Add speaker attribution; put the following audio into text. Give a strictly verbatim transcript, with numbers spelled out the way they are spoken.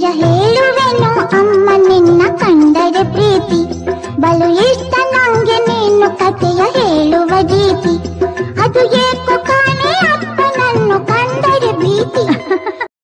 Speaker 1: ನಿಜ ಹೇಳುವೆನು ಅಮ್ಮ ನಿನ್ನ ಕಂಡರೆ ಪ್ರೀತಿ, ಬಲು ಇಷ್ಟ ನಂಗೆ ನೀನು ಕಥೆಯ ಹೇಳುವ ರೀತಿ, ಅದು ಏಕೋ ಕಾಣ